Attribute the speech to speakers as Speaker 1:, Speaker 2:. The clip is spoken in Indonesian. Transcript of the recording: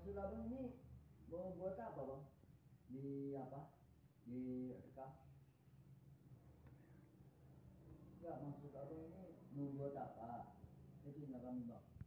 Speaker 1: maksud abang ini mau buat apa bang? Di apa? Di rekam? Enggak, maksud abang ini mau buat apa? Itu nggak kami bang.